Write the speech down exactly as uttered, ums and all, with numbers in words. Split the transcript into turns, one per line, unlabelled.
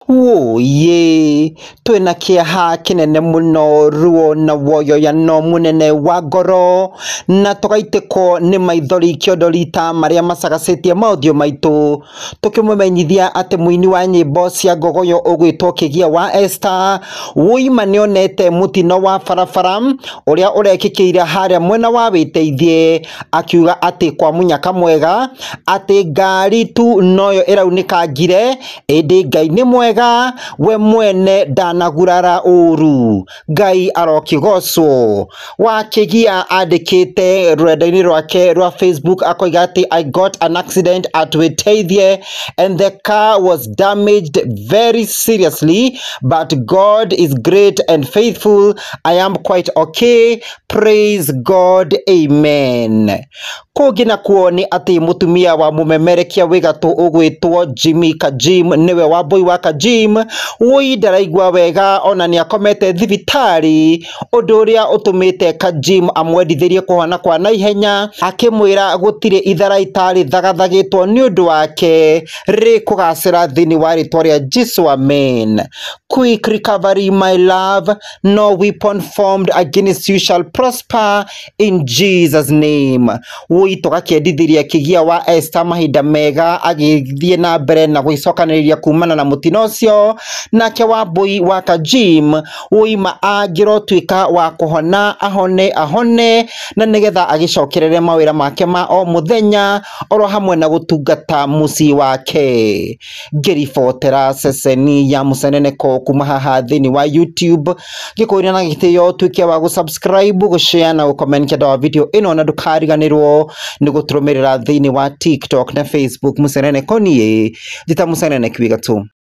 Wo ye twina kiaha kinene muno ruo na woyo ya no munene wa ngoro na tugaitiko ni maithori kiondorita maria macagacetie maũthiũ maitũ tukimũmenyithia ati muini wa nyĩmbo cia ngogoyo ũgwĩtwo Kigia wa Esther woima nĩonete mutino wa barabara uria urekĩkĩire harĩa mwena wa Wĩteithie akiuga ati kwa munyaka mwega ati ngari tu noyo ĩraunĩkangire ĩndĩ Ngai nĩ mwega we mwene ndanagurara uru Ngai arokigocwo wa Kigia andĩkĩte rũrenda-inĩ rwake rwa Facebook akoiga ati I got an accident at Wĩteithie and the car was damaged very seriously but God is great and faithful. I am quite okay. Praise God. Amen. Kũngĩ nakuo nĩ ati mutumia wa mumemerekia wĩgatũ ũgwĩtwo Jimmy Kajim niwe Wambui wa Kajim woi ndaraigua wega ona nĩ akomete Thibitaari ũndũ ũrĩa ũtũmĩte Kajim amwendithĩrie kũhona kwa naihenya akĩmwĩra gũtirĩ itharaita rĩthagathagĩtwo nĩ ũndũ wake rĩkũgacĩra thĩinĩ wa rĩtwa rĩa Jesũ, amen. Quick recovery my love, no weapon formed against you shall prosper in Jesus name. Woi tũgakĩendithĩria Kigia wa Esther mahinda mega agĩthiĩ na mbere na gwĩcokanĩrĩria kumana na mutino ũcio nake Wambui wa Kajim woima angĩrotuĩka wa kũhona ahone ahone na nĩgetha agĩcokerere mawĩra make ma o mũthenya oro hamwe na gũtungata mũciĩ wake. Ngĩribotera ceceni ya mũceneneko kuma haha thĩinĩ wa YouTube gĩkũria na gĩtĩo tuĩke wa gũsubscribe gũshare na gũcomment kĩenda wa video ĩno na ndũkariganĩrwo nĩ gũtũrũmĩrĩra thĩinĩ wa TikTok na Facebook mũceneneko niĩ njĩta mũceneneki wĩgatũ.